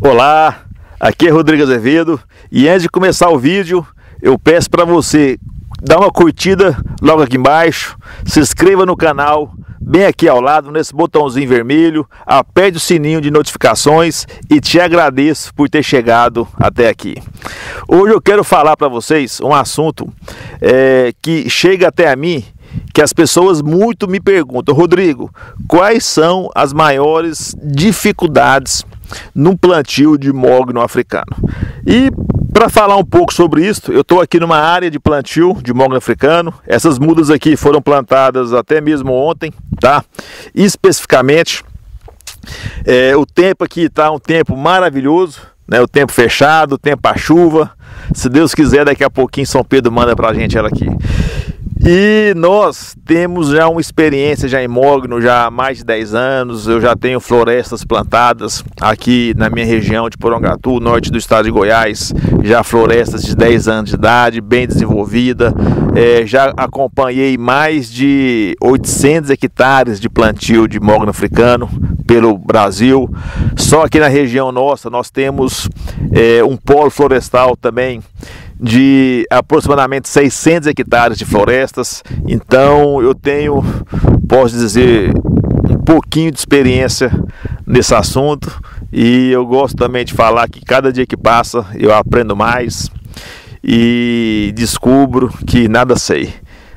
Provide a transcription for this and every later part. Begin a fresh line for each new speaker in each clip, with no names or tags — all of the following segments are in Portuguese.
Olá, aqui é Rodrigo Azevedo e antes de começar o vídeo eu peço para você dar uma curtida logo aqui embaixo, se inscreva no canal, bem aqui ao lado nesse botãozinho vermelho, aperte o sininho de notificações e te agradeço por ter chegado até aqui. Hoje eu quero falar para vocês um assunto que chega até a mim, que as pessoas muito me perguntam: Rodrigo, quais são as maiores dificuldades no plantio de mogno africano? E para falar um pouco sobre isso, eu estou aqui numa área de plantio de mogno africano. Essas mudas aqui foram plantadas até mesmo ontem, tá? Especificamente, o tempo aqui está um tempo maravilhoso, né? O tempo fechado, o tempo à chuva. Se Deus quiser, daqui a pouquinho São Pedro manda para a gente ela aqui. E nós temos já uma experiência já em mogno já há mais de 10 anos. Eu já tenho florestas plantadas aqui na minha região de Porangatu, norte do estado de Goiás. Já florestas de 10 anos de idade, bem desenvolvida. Já acompanhei mais de 800 hectares de plantio de mogno africano pelo Brasil. Só aqui na região nossa nós temos um polo florestal também de aproximadamente 600 hectares de florestas. Então eu tenho, posso dizer, um pouquinho de experiência nesse assunto, e eu gosto também de falar que cada dia que passa eu aprendo mais e descubro que nada sei.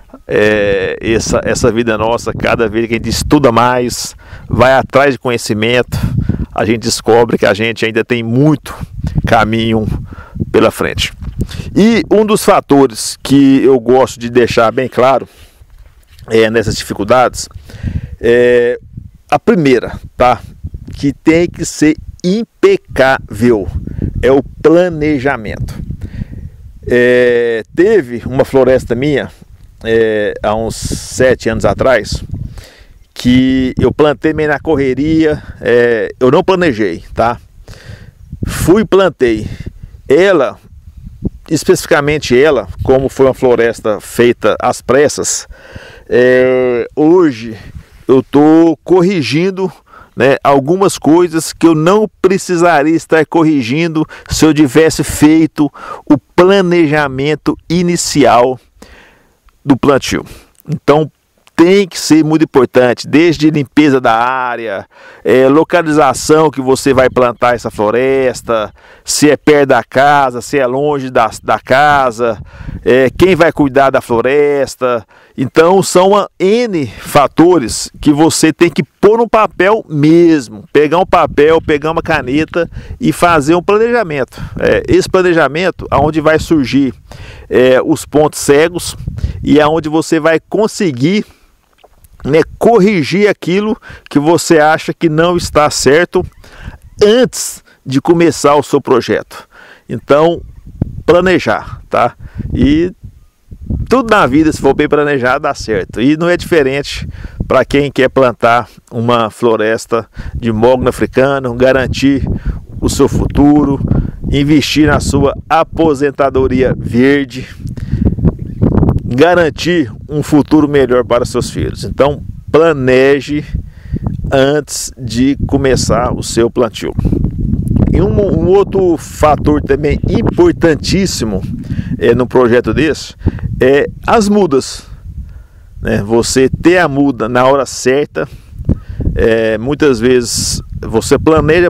Essa vida nossa, cada vez que a gente estuda mais, vai atrás de conhecimento, a gente descobre que a gente ainda tem muito caminho pela frente. E um dos fatores que eu gosto de deixar bem claro nessas dificuldades a primeira, tá? Que tem que ser impecável, é o planejamento. Teve uma floresta minha há uns 7 anos atrás que eu plantei meio na correria, eu não planejei, tá? Fui e plantei. Especificamente ela, como foi uma floresta feita às pressas, hoje eu estou corrigindo, né, algumas coisas que eu não precisaria estar corrigindo se eu tivesse feito o planejamento inicial do plantio. Então tem que ser muito importante, desde limpeza da área, localização que você vai plantar essa floresta, se é perto da casa, se é longe da casa, quem vai cuidar da floresta. Então são N fatores que você tem que pôr no papel mesmo, pegar um papel, pegar uma caneta e fazer um planejamento. Esse planejamento aonde vai surgir os pontos cegos e aonde você vai conseguir, né, corrigir aquilo que você acha que não está certo antes de começar o seu projeto. Então, planejar, tá? E tudo na vida, se for bem planejado, dá certo. E não é diferente para quem quer plantar uma floresta de mogno africano, garantir o seu futuro, investir na sua aposentadoria verde, garantir um futuro melhor para seus filhos. Então planeje antes de começar o seu plantio. E um outro fator também importantíssimo no projeto desse é as mudas, né? Você ter a muda na hora certa. Muitas vezes você planeja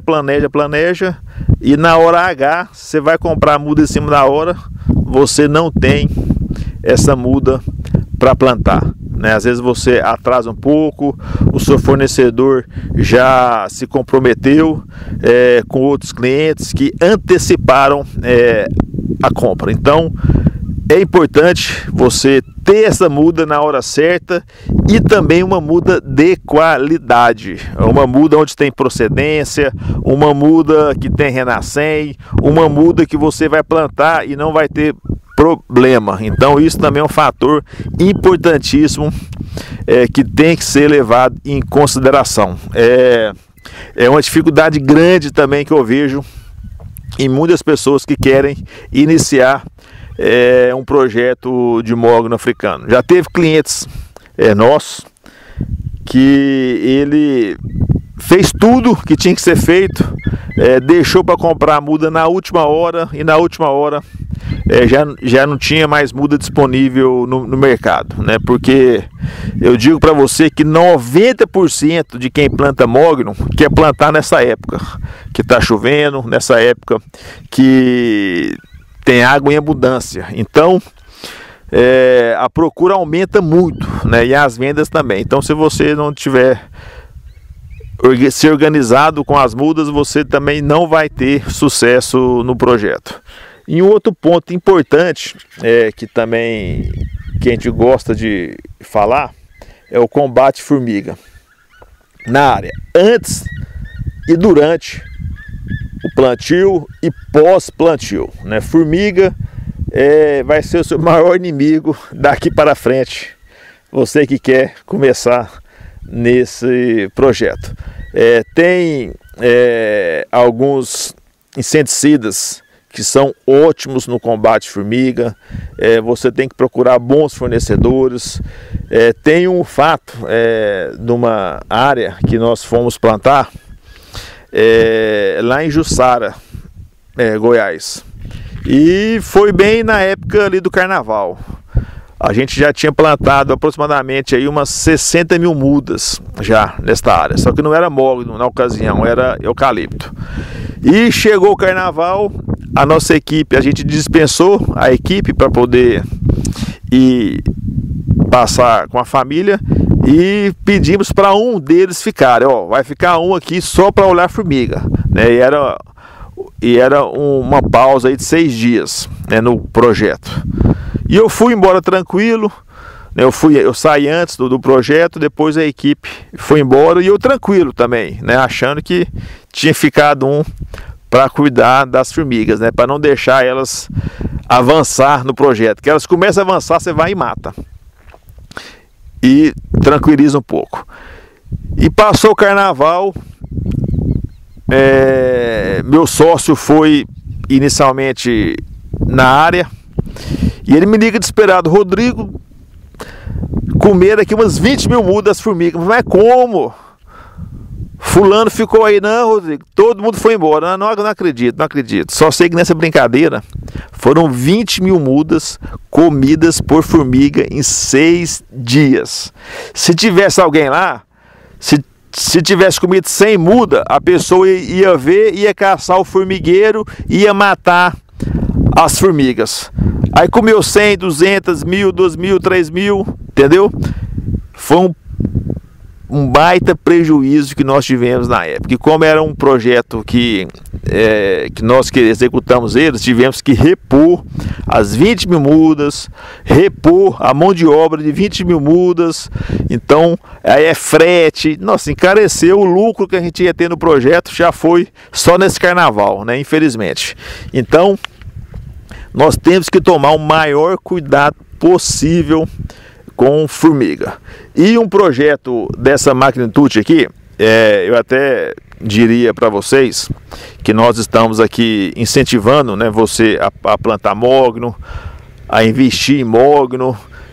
e na hora H você vai comprar a muda em cima da hora, você não tem essa muda para plantar, né? Às vezes você atrasa um pouco, o seu fornecedor já se comprometeu com outros clientes que anteciparam a compra. Então é importante você ter essa muda na hora certa e também uma muda de qualidade, uma muda onde tem procedência, uma muda que tem Renascem, uma muda que você vai plantar e não vai ter problema. Então isso também é um fator importantíssimo que tem que ser levado em consideração. É uma dificuldade grande também que eu vejo em muitas pessoas que querem iniciar um projeto de mogno africano. Já teve clientes nossos que ele fez tudo que tinha que ser feito, deixou para comprar a muda na última hora, e na última hora já não tinha mais muda disponível no mercado, né? Porque eu digo para você que 90% de quem planta mogno quer plantar nessa época que está chovendo, nessa época que tem água em abundância. Então a procura aumenta muito, né? E as vendas também. Então, se você não tiver se organizado com as mudas, você também não vai ter sucesso no projeto. E um outro ponto importante que também que a gente gosta de falar é o combate formiga na área, antes e durante o plantio e pós-plantio, né? Formiga vai ser o seu maior inimigo daqui para frente, você que quer começar nesse projeto. Tem alguns inseticidas que são ótimos no combate formiga. Você tem que procurar bons fornecedores. Tem um fato de uma área que nós fomos plantar lá em Jussara, Goiás, e foi bem na época ali do carnaval. A gente já tinha plantado aproximadamente aí umas 60 mil mudas já nesta área, só que não era mogno na ocasião, era eucalipto. E chegou o carnaval, a nossa equipe, a gente dispensou a equipe para poder ir passar com a família e pedimos para um deles ficar, vai ficar um aqui só para olhar formiga, né? E era uma pausa aí de 6 dias, né, no projeto. E eu fui embora tranquilo, né? Eu saí antes do projeto, depois a equipe foi embora e eu tranquilo também, né? Achando que tinha ficado um para cuidar das formigas, né? Para não deixar elas avançar no projeto, que elas começam a avançar, você vai e mata. E tranquiliza um pouco. E passou o carnaval, meu sócio foi inicialmente na área, e ele me liga desesperado: Rodrigo, comeram aqui umas 20 mil mudas formigas. Mas como? Fulano ficou aí. Não, Rodrigo, todo mundo foi embora. Não acredito, não acredito. Só sei que nessa brincadeira foram 20 mil mudas comidas por formiga em 6 dias. Se tivesse alguém lá, se tivesse comido 100 muda, a pessoa ia ver, ia caçar o formigueiro, ia matar as formigas. Aí comeu 100, 200, 1000, 2000, 3000, entendeu? Foi um baita prejuízo que nós tivemos na época. E como era um projeto que nós que executamos eles, tivemos que repor as 20 mil mudas, repor a mão de obra de 20 mil mudas. Então aí frete, nossa, encareceu. O lucro que a gente ia ter no projeto já foi só nesse carnaval, né? Infelizmente. Então nós temos que tomar o maior cuidado possível com formiga. E um projeto dessa magnitude aqui, eu até diria para vocês que nós estamos aqui incentivando, né, você a plantar mogno, a investir em mogno,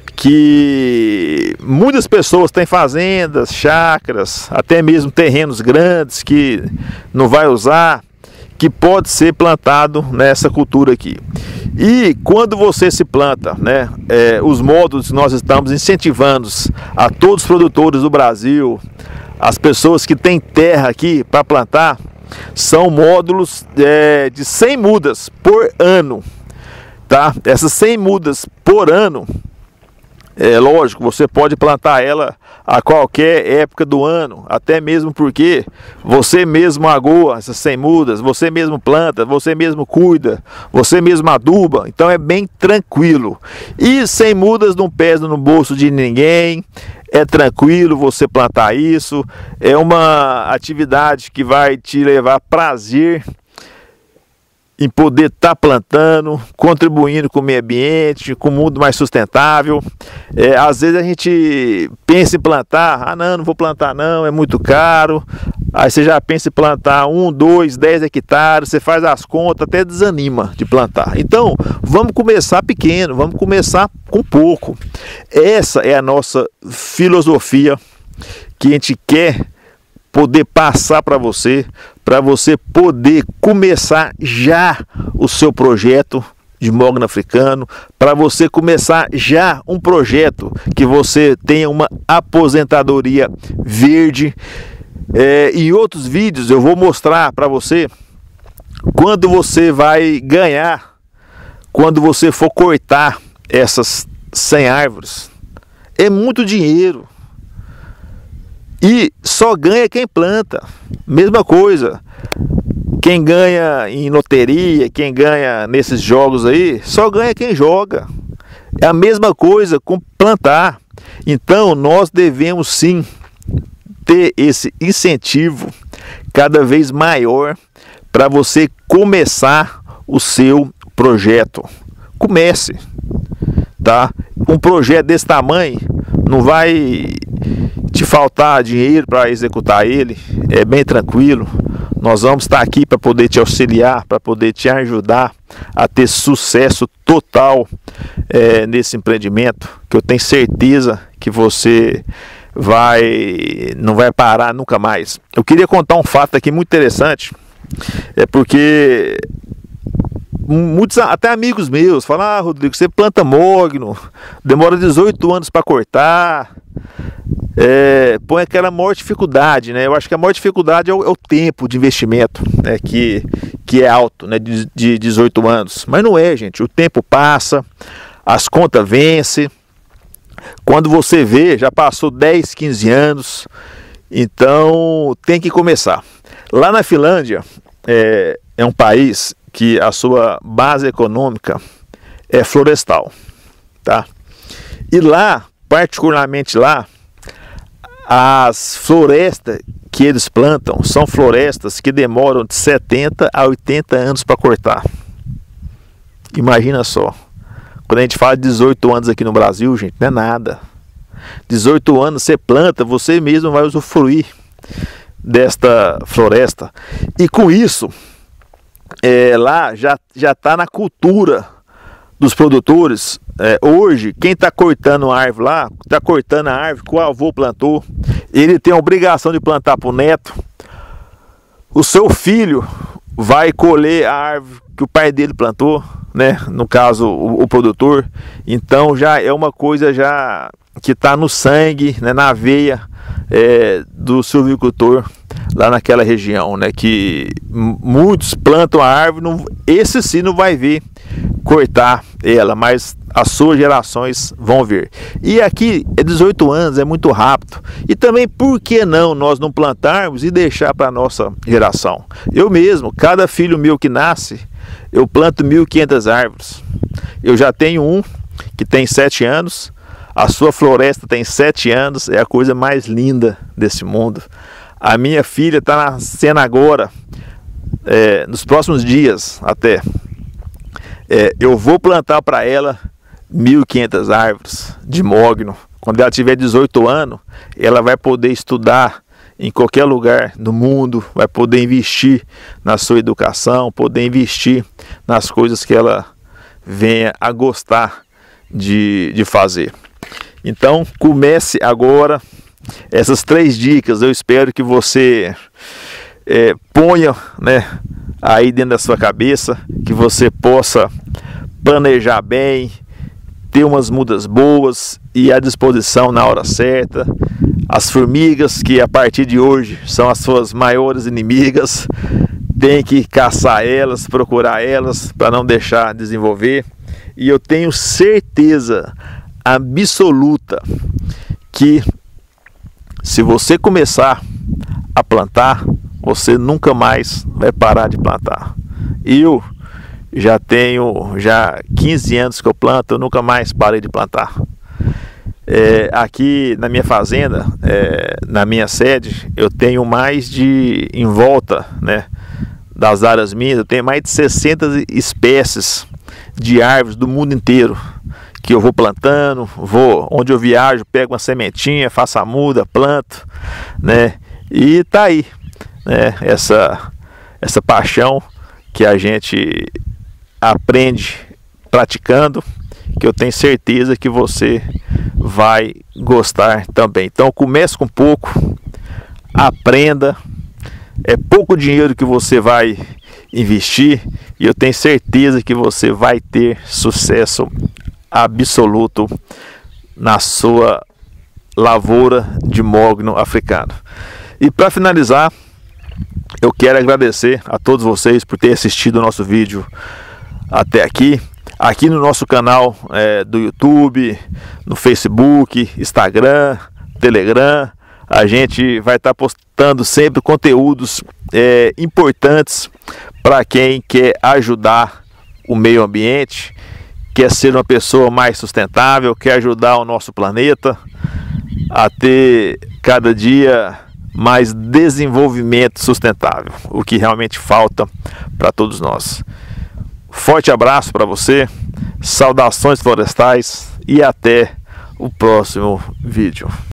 que muitas pessoas têm fazendas, chácaras, até mesmo terrenos grandes que não vai usar, que pode ser plantado nessa cultura aqui. E quando você se planta, né, os módulos que nós estamos incentivando a todos os produtores do Brasil, as pessoas que têm terra aqui para plantar, são módulos de 100 mudas por ano, tá? Essas 100 mudas por ano, lógico, você pode plantar ela a qualquer época do ano, até mesmo porque você mesmo agoa essas 100 mudas, você mesmo planta, você mesmo cuida, você mesmo aduba, então é bem tranquilo. E 100 mudas não pesa no bolso de ninguém, é tranquilo você plantar isso, é uma atividade que vai te levar prazer em poder estar plantando, contribuindo com o meio ambiente, com um mundo mais sustentável. Às vezes a gente pensa em plantar, não vou plantar não, é muito caro. Aí você já pensa em plantar 1, 2, 10 hectares, você faz as contas, até desanima de plantar. Então, vamos começar pequeno, vamos começar com pouco. Essa é a nossa filosofia que a gente quer poder passar para você poder começar já o seu projeto de mogno africano, para você começar já um projeto que você tenha uma aposentadoria verde. Em outros vídeos eu vou mostrar para você quando você vai ganhar, quando você for cortar essas 100 árvores. É muito dinheiro. E só ganha quem planta. Mesma coisa. Quem ganha em loteria, quem ganha nesses jogos aí, só ganha quem joga. É a mesma coisa com plantar. Então nós devemos sim ter esse incentivo cada vez maior para você começar o seu projeto. Comece, tá? Um projeto desse tamanho não vai te faltar dinheiro para executar ele, é bem tranquilo. Nós vamos estar aqui para poder te auxiliar, para poder te ajudar a ter sucesso total nesse empreendimento, que eu tenho certeza que você não vai parar nunca mais. Eu queria contar um fato aqui muito interessante, porque muitos, até amigos meus, falam: ah, Rodrigo, você planta mogno, demora 18 anos para cortar, põe aquela maior dificuldade, né? Eu acho que a maior dificuldade é o tempo de investimento, né? que é alto, né? de 18 anos, mas não é, gente. O tempo passa, as contas vencem. Quando você vê, já passou 10, 15 anos, então tem que começar. Lá na Finlândia, é um país que a sua base econômica é florestal, tá? E lá, particularmente lá, as florestas que eles plantam são florestas que demoram de 70 a 80 anos para cortar. Imagina só. Quando a gente fala de 18 anos aqui no Brasil, gente, não é nada. 18 anos você planta, você mesmo vai usufruir desta floresta. E com isso, lá já está na cultura dos produtores. Hoje, quem está cortando a árvore lá, está cortando a árvore que o avô plantou. Ele tem a obrigação de plantar para o neto. O seu filho vai colher a árvore que o pai dele plantou, né? No caso, o produtor. Então já é uma coisa já que está no sangue, né? Na veia do silvicultor lá naquela região, né? Que muitos plantam a árvore, esse sim não vai ver cortar ela, mas as suas gerações vão ver. E aqui 18 anos, é muito rápido. E também, por que não nós não plantarmos e deixar para a nossa geração? Eu mesmo, cada filho meu que nasce, eu planto 1.500 árvores. Eu já tenho um que tem 7 anos, a sua floresta tem 7 anos, é a coisa mais linda desse mundo. A minha filha está nascendo agora, nos próximos dias até. Eu vou plantar para ela 1.500 árvores de mogno. Quando ela tiver 18 anos, ela vai poder estudar em qualquer lugar do mundo, vai poder investir na sua educação, poder investir nas coisas que ela venha a gostar de fazer. Então, comece agora. Essas 3 dicas eu espero que você ponha, né, aí dentro da sua cabeça, que você possa planejar bem, ter umas mudas boas e à disposição na hora certa. As formigas, que a partir de hoje são as suas maiores inimigas, tem que caçar elas, procurar elas para não deixar desenvolver. E eu tenho certeza absoluta que se você começar a plantar, você nunca mais vai parar de plantar. Eu já tenho 15 anos que eu planto, eu nunca mais parei de plantar. Aqui na minha fazenda, na minha sede, eu tenho mais de, em volta, né, das áreas minhas, eu tenho mais de 60 espécies de árvores do mundo inteiro, que eu vou plantando, onde eu viajo, pego uma sementinha, faço a muda, planto, né, e tá aí, né, essa paixão que a gente aprende praticando, que eu tenho certeza que você vai gostar também. Então comece com pouco, aprenda. É pouco dinheiro que você vai investir e eu tenho certeza que você vai ter sucesso absoluto na sua lavoura de mogno africano. E para finalizar, eu quero agradecer a todos vocês por ter assistido o nosso vídeo até aqui. Aqui no nosso canal do YouTube, no Facebook, Instagram, Telegram, a gente vai estar postando sempre conteúdos importantes para quem quer ajudar o meio ambiente, quer ser uma pessoa mais sustentável, quer ajudar o nosso planeta a ter cada dia mais desenvolvimento sustentável, o que realmente falta para todos nós. Forte abraço para você, saudações florestais e até o próximo vídeo.